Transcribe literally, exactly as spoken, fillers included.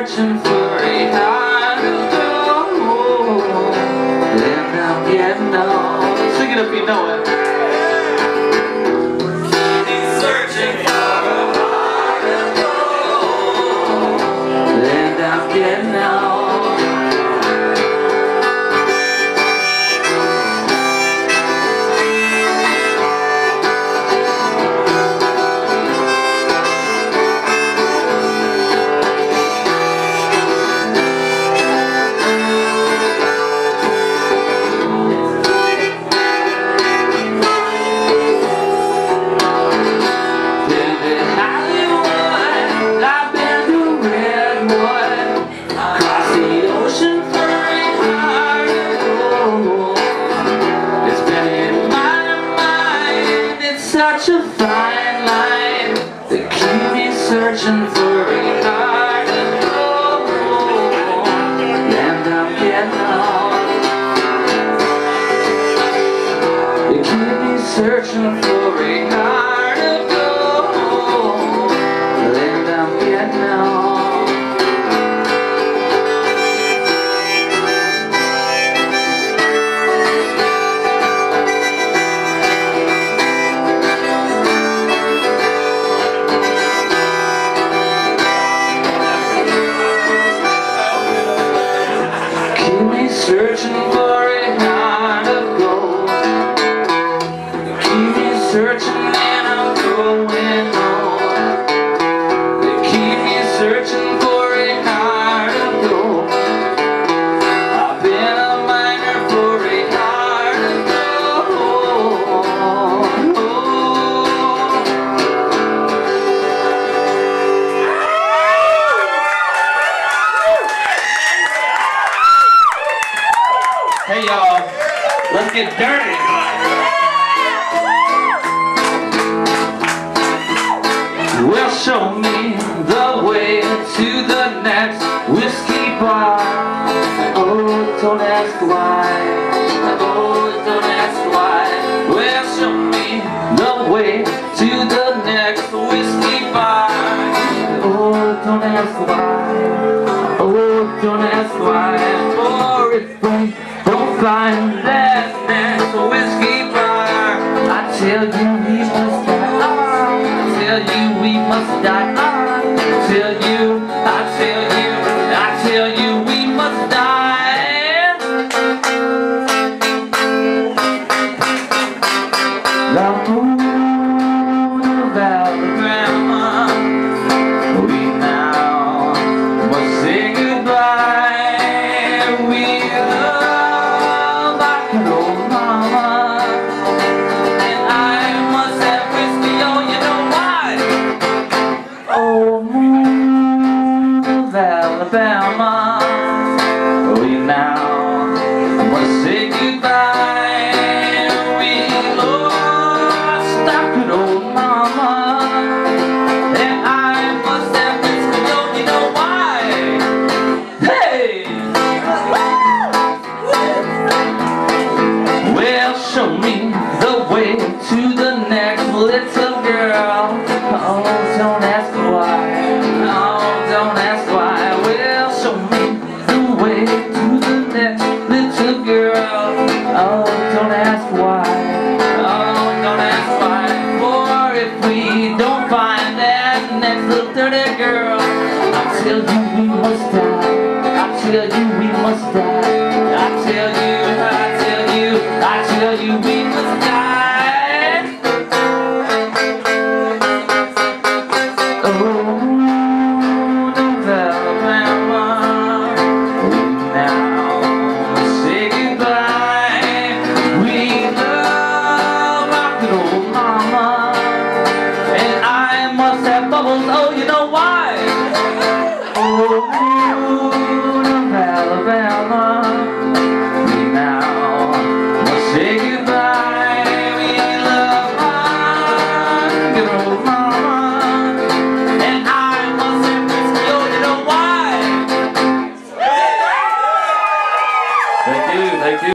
searching for a heart to go, and I'm getting old. Sing it if you know it. Searching for a heart to go, and I'm getting old. Such a fine line to keep me searching for a heart to go, and I'm getting old. You keep me searching for a heart to go, and I'm getting old. Searching for a heart of gold. Keep me searching and I'm growing old. They keep me searching for a heart of gold. I've been a miner for a heart of gold. Hey y'all, let's get dirty. Well, show me the way to the next whiskey bar. Oh, don't ask why. Oh, don't ask why. Well, show me the way to the next whiskey bar. Oh, don't ask why. Oh, don't ask why. For if we don't find that next whiskey bar, I tell you we must die. I tell you we must die. I tell you, I tell you, I tell you we must die. The moon of Alabama, we now must say goodbye. We love an old mama, and I must have whiskey, oh, you know why? Oh, moon of Alabama, we now must say goodbye. We lost our good old mama, and I must have whiskey, oh, you know why? Hey! Well, show me the way to the next little girl. Oh, don't ask why. Oh, don't ask why. Well, show me the way to the next little girl. Oh, don't ask why. Oh, don't ask why. For if we don't find that next little dirty girl, I tell you we must die. I tell you we must die. I tell you, I tell you, I tell you we must die. Oh, moon of Alabama, we now say goodbye. We love our good old mama, and I must have bubbles, oh, you know why? Oh, moon of Alabama.